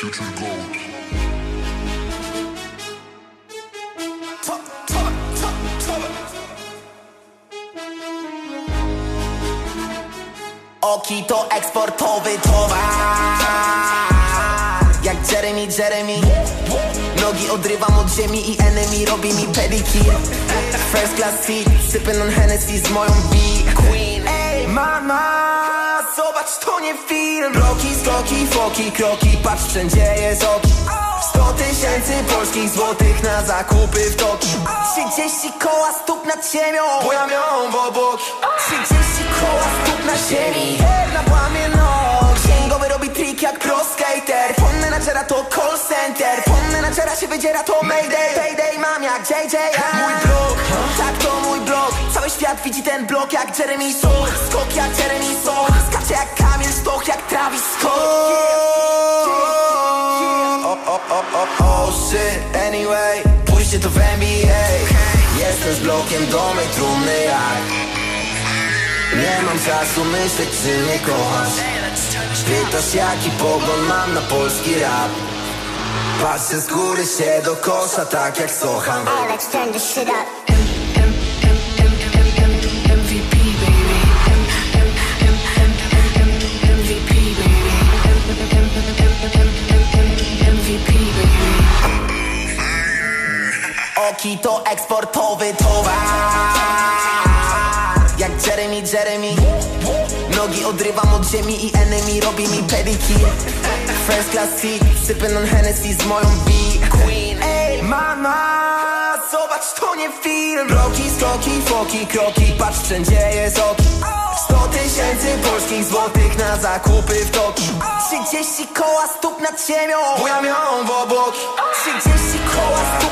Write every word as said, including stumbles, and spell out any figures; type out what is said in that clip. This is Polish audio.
Future Gold. Top, top, top, top. Oki to eksportowy towar, jak Jeremy, Jeremy. Nogi odrywam od ziemi i enemy robi mi pedicure. First class seat, sipping on Hennessy z moją B-Queen. Ej, mama, zobacz, to nie film. Bloki, skoki, foki, kroki, patrz, wszędzie jest oki. Sto tysięcy polskich złotych na zakupy w Toki. Trzydzieści koła stóp nad ziemią, bo ja miałam w obłoki. Trzydzieści koła stóp na ziemi, na płamie nóg. Księgowy robi trik jak pro skater. Pon menadżera to call center. Pon menadżera się wydziera to mayday. Payday mam jak J J. Mój blok, tak to mój blok. Cały świat widzi ten blok jak Jeremy Soul. Skok jak Jeremy Soul. Skacze jak Kamil Stoch, jak Travis Scott. Oh, oh, oh, oh, oh shit, anyway. Pójście to w N B A. Jestem z blokiem do mej trumny jak. Nie mam czasu myśleć, czy mnie kochasz. Pytasz jaki pogląd mam na polski rap. Patrzę z góry się do kosza, tak jak Sochan. Hey, let's turn this shit up. M V P baby, M V P baby, M V P baby. Oki to eksportowy towar, jak Jeremy, Jeremy. Nogi odrywam od ziemi i enemy robi mi pedicure. First class seat, sipping on Hennessy z moją B-Queen. Ej, mama, zobacz, to nie film. Bloki, skoki, foki, kroki, patrz, wszędzie jest oki. Sto tysięcy polskich złotych na zakupy w Toki. Trzydzieści koła stóp nad ziemią, bo ja miałam w obłoki. Trzydzieści koła stóp